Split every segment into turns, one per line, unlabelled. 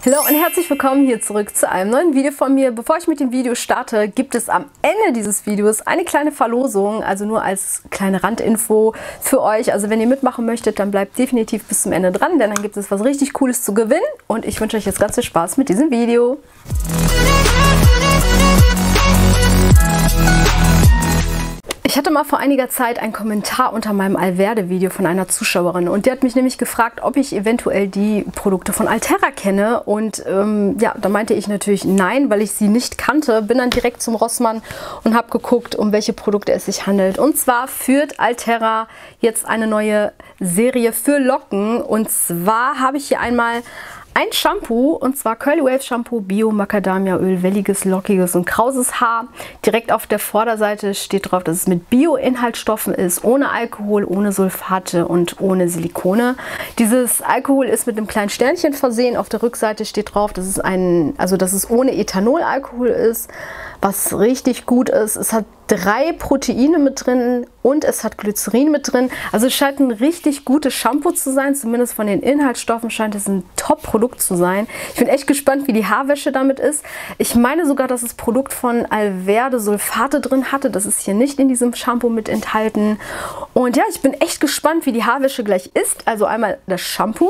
Hallo und herzlich willkommen hier zurück zu einem neuen Video von mir. Bevor ich mit dem Video starte, gibt es am Ende dieses Videos eine kleine Verlosung, also nur als kleine Randinfo für euch. Also wenn ihr mitmachen möchtet, dann bleibt definitiv bis zum Ende dran, denn dann gibt es was richtig Cooles zu gewinnen. Und ich wünsche euch jetzt ganz viel Spaß mit diesem Video. Ich hatte mal vor einiger Zeit einen Kommentar unter meinem Alverde-Video von einer Zuschauerin und die hat mich nämlich gefragt, ob ich eventuell die Produkte von Altera kenne und ja, da meinte ich natürlich nein, weil ich sie nicht kannte. Bin dann direkt zum Rossmann und habe geguckt, um welche Produkte es sich handelt. Und zwar führt Altera jetzt eine neue Serie für Locken und zwar habe ich hier einmal ein Shampoo, und zwar Curly Wave Shampoo, Bio Macadamia Öl, welliges, lockiges und krauses Haar. Direkt auf der Vorderseite steht drauf, dass es mit Bio-Inhaltsstoffen ist, ohne Alkohol, ohne Sulfate und ohne Silikone. Dieses Alkohol ist mit einem kleinen Sternchen versehen. Auf der Rückseite steht drauf, dass es ohne Ethanolalkohol ist, was richtig gut ist. Es hat 3 Proteine mit drin und es hat Glycerin mit drin. Also es scheint ein richtig gutes Shampoo zu sein. Zumindest von den Inhaltsstoffen scheint es ein Top-Produkt zu sein. Ich bin echt gespannt, wie die Haarwäsche damit ist. Ich meine sogar, dass das Produkt von Alverde Sulfate drin hatte. Das ist hier nicht in diesem Shampoo mit enthalten. Und ja, ich bin echt gespannt, wie die Haarwäsche gleich ist. Also einmal das Shampoo.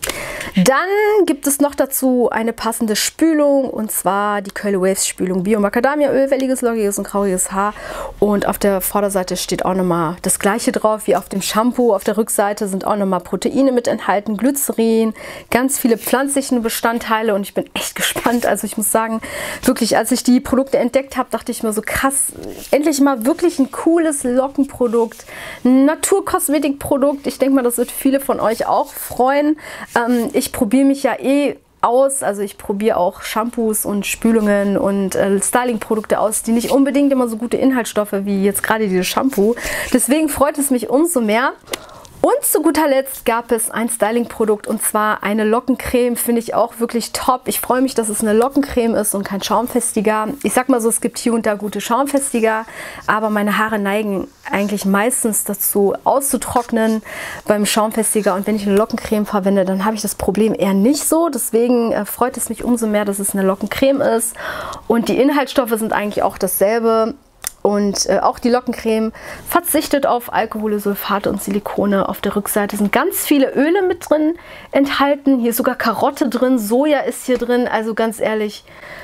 Dann gibt es noch dazu eine passende Spülung, und zwar die Curly Waves Spülung Bio Macadamia Öl, welliges, lockiges und krauiges Haar. Und auf der Vorderseite steht auch nochmal das gleiche drauf wie auf dem Shampoo. Auf der Rückseite sind auch nochmal Proteine mit enthalten, Glycerin, ganz viele pflanzliche Bestandteile und ich bin echt gespannt. Also ich muss sagen, wirklich, als ich die Produkte entdeckt habe, dachte ich mir so krass, endlich mal wirklich ein cooles Lockenprodukt, ein Naturkosmetikprodukt. Ich denke mal, das wird viele von euch auch freuen. Ich probiere mich ja aus, also ich probiere auch Shampoos und Spülungen und Styling-Produkte aus, die nicht unbedingt immer so gute Inhaltsstoffe wie jetzt gerade dieses Shampoo. Deswegen freut es mich umso mehr. Und zu guter Letzt gab es ein Styling-Produkt, und zwar eine Lockencreme, finde ich auch wirklich top. Ich freue mich, dass es eine Lockencreme ist und kein Schaumfestiger. Ich sag mal so, es gibt hier und da gute Schaumfestiger, aber meine Haare neigen eigentlich meistens dazu auszutrocknen beim Schaumfestiger. Und wenn ich eine Lockencreme verwende, dann habe ich das Problem eher nicht so. Deswegen freut es mich umso mehr, dass es eine Lockencreme ist. Und die Inhaltsstoffe sind eigentlich auch dasselbe. Und auch die Lockencreme verzichtet auf Alkohole, Sulfate und Silikone. Auf der Rückseite sind ganz viele Öle mit drin enthalten. Hier ist sogar Karotte drin, Soja ist hier drin. Also ganz ehrlich,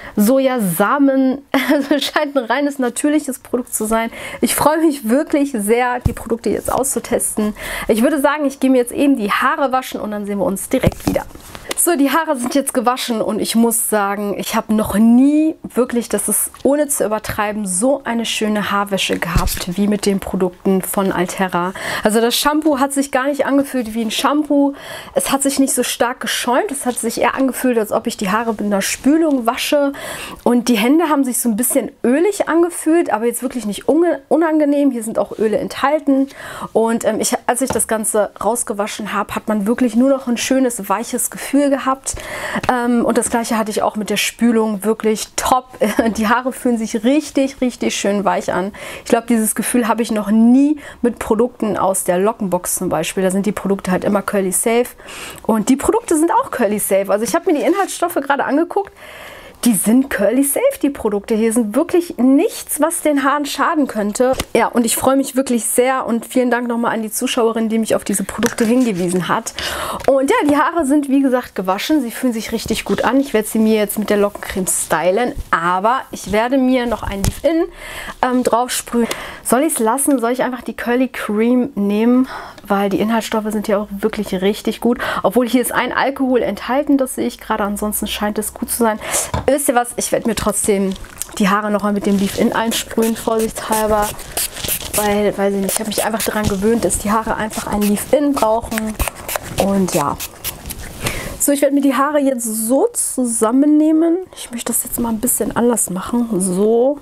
Sojasamen, also scheint ein reines natürliches Produkt zu sein. Ich freue mich wirklich sehr, die Produkte jetzt auszutesten. Ich würde sagen, ich gehe mir jetzt eben die Haare waschen und dann sehen wir uns direkt wieder. So, die Haare sind jetzt gewaschen und ich muss sagen, ich habe noch nie wirklich, das ist ohne zu übertreiben, so eine schöne Haarwäsche gehabt wie mit den Produkten von Altera. Also das Shampoo hat sich gar nicht angefühlt wie ein Shampoo. Es hat sich nicht so stark geschäumt. Es hat sich eher angefühlt, als ob ich die Haare mit einer Spülung wasche. Und die Hände haben sich so ein bisschen ölig angefühlt, aber jetzt wirklich nicht unangenehm. Hier sind auch Öle enthalten. Und als ich das Ganze rausgewaschen habe, hat man wirklich nur noch ein schönes, weiches Gefühl gehabt. Und das gleiche hatte ich auch mit der Spülung. Wirklich top. Die Haare fühlen sich richtig, richtig schön weich an. Ich glaube, dieses Gefühl habe ich noch nie mit Produkten aus der Lockenbox zum Beispiel. Da sind die Produkte halt immer Curly Safe. Und die Produkte sind auch Curly Safe. Also ich habe mir die Inhaltsstoffe gerade angeguckt. Die sind Curly Safe, die Produkte. Hier sind wirklich nichts, was den Haaren schaden könnte. Ja, und ich freue mich wirklich sehr und vielen Dank nochmal an die Zuschauerin, die mich auf diese Produkte hingewiesen hat. Und ja, die Haare sind wie gesagt gewaschen. Sie fühlen sich richtig gut an. Ich werde sie mir jetzt mit der Lockencreme stylen, aber ich werde mir noch ein Leave-In drauf sprühen. Soll ich es lassen? Soll ich einfach die Curly Cream nehmen? Weil die Inhaltsstoffe sind ja auch wirklich richtig gut. Obwohl hier ist ein Alkohol enthalten, das sehe ich gerade. Ansonsten scheint es gut zu sein. Wisst ihr was? Ich werde mir trotzdem die Haare nochmal mit dem Leave-In einsprühen, vorsichtshalber. Weil, weiß ich nicht, ich habe mich einfach daran gewöhnt, dass die Haare einfach ein Leave-In brauchen. Und ja. So, ich werde mir die Haare jetzt so zusammennehmen. Ich möchte das jetzt mal ein bisschen anders machen. So.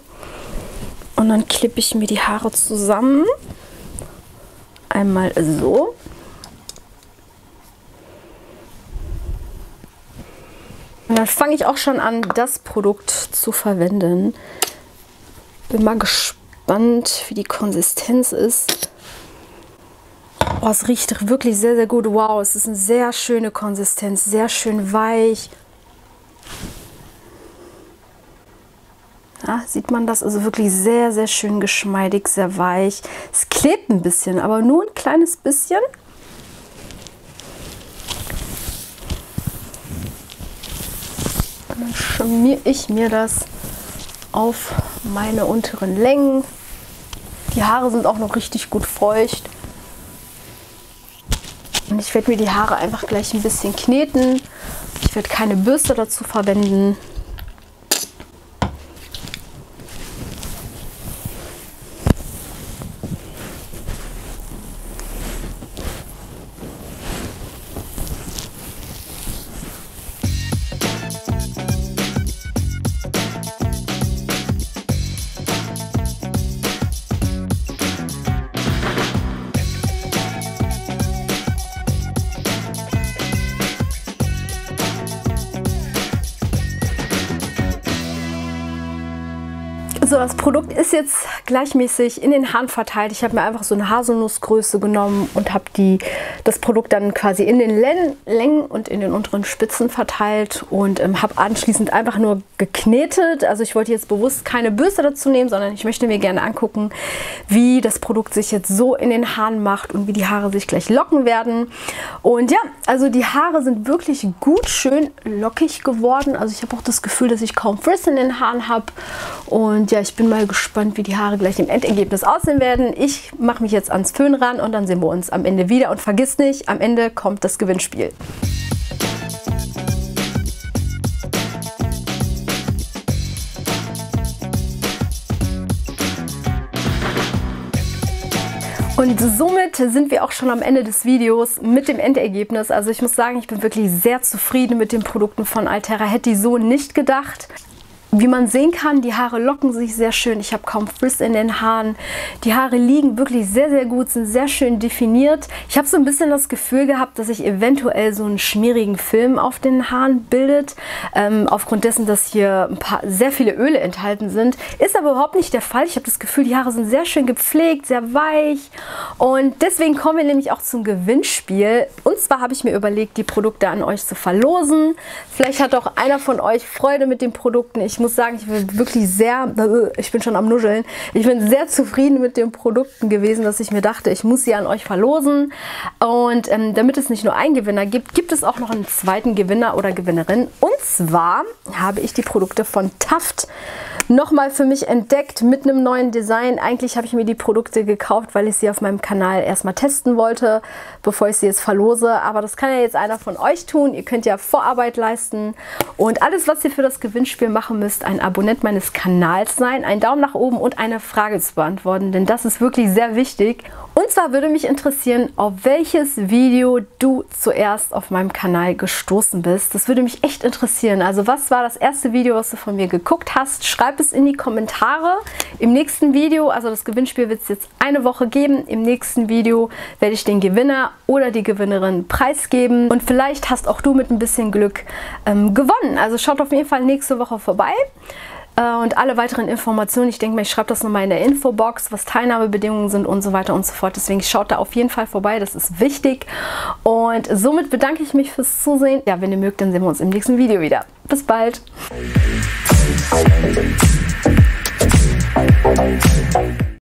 Und dann klippe ich mir die Haare zusammen. Einmal so. Und dann fange ich auch schon an, das Produkt zu verwenden. Bin mal gespannt, wie die Konsistenz ist. Oh, es riecht wirklich sehr, sehr gut. Wow, es ist eine sehr schöne Konsistenz, sehr schön weich. Ja, sieht man das? Also wirklich sehr, sehr schön geschmeidig, sehr weich. Es klebt ein bisschen, aber nur ein kleines bisschen. Und dann schmiere ich mir das auf meine unteren Längen. Die Haare sind auch noch richtig gut feucht. Und ich werde mir die Haare einfach gleich ein bisschen kneten. Ich werde keine Bürste dazu verwenden. So, das Produkt ist jetzt gleichmäßig in den Haaren verteilt. Ich habe mir einfach so eine Haselnussgröße genommen und habe das Produkt dann quasi in den Längen und in den unteren Spitzen verteilt und habe anschließend einfach nur geknetet. Also ich wollte jetzt bewusst keine Bürste dazu nehmen, sondern ich möchte mir gerne angucken, wie das Produkt sich jetzt so in den Haaren macht und wie die Haare sich gleich locken werden. Und ja, also die Haare sind wirklich gut, schön lockig geworden. Also ich habe auch das Gefühl, dass ich kaum Frizz in den Haaren habe. Und ja, ich bin mal gespannt, wie die Haare gleich im Endergebnis aussehen werden. Ich mache mich jetzt ans Föhn ran und dann sehen wir uns am Ende wieder. Und vergiss nicht, am Ende kommt das Gewinnspiel. Und somit sind wir auch schon am Ende des Videos mit dem Endergebnis. Also ich muss sagen, ich bin wirklich sehr zufrieden mit den Produkten von Altera. Hätte ich so nicht gedacht. Wie man sehen kann, die Haare locken sich sehr schön. Ich habe kaum Frizz in den Haaren. Die Haare liegen wirklich sehr, sehr gut, sind sehr schön definiert. Ich habe so ein bisschen das Gefühl gehabt, dass sich eventuell so einen schmierigen Film auf den Haaren bildet. Aufgrund dessen, dass hier sehr viele Öle enthalten sind. Ist aber überhaupt nicht der Fall. Ich habe das Gefühl, die Haare sind sehr schön gepflegt, sehr weich. Und deswegen kommen wir nämlich auch zum Gewinnspiel. Und zwar habe ich mir überlegt, die Produkte an euch zu verlosen. Vielleicht hat auch einer von euch Freude mit den Produkten. Ich muss sagen, ich bin wirklich ich bin schon am Nuscheln. Ich bin sehr zufrieden mit den Produkten gewesen, dass ich mir dachte, ich muss sie an euch verlosen. Und damit es nicht nur einen Gewinner gibt, gibt es auch noch einen zweiten Gewinner oder Gewinnerin. Und zwar habe ich die Produkte von Taft nochmal für mich entdeckt mit einem neuen Design. Eigentlich habe ich mir die Produkte gekauft, weil ich sie auf meinem Kanal erstmal testen wollte, bevor ich sie jetzt verlose. Aber das kann ja jetzt einer von euch tun. Ihr könnt ja Vorarbeit leisten. Und alles, was ihr für das Gewinnspiel machen müsst, ein Abonnent meines Kanals sein, einen Daumen nach oben und eine Frage zu beantworten. Denn das ist wirklich sehr wichtig. Und zwar würde mich interessieren, auf welches Video du zuerst auf meinem Kanal gestoßen bist. Das würde mich echt interessieren. Also was war das erste Video, was du von mir geguckt hast? Schreib es in die Kommentare. Im nächsten Video, also das Gewinnspiel wird es jetzt eine Woche geben. Im nächsten Video werde ich den Gewinner oder die Gewinnerin preisgeben. Und vielleicht hast auch du mit ein bisschen Glück gewonnen. Also schaut auf jeden Fall nächste Woche vorbei. Und alle weiteren Informationen, ich denke mal, ich schreibe das nochmal in der Infobox, was Teilnahmebedingungen sind und so weiter und so fort. Deswegen schaut da auf jeden Fall vorbei, das ist wichtig. Und somit bedanke ich mich fürs Zusehen. Ja, wenn ihr mögt, dann sehen wir uns im nächsten Video wieder. Bis bald!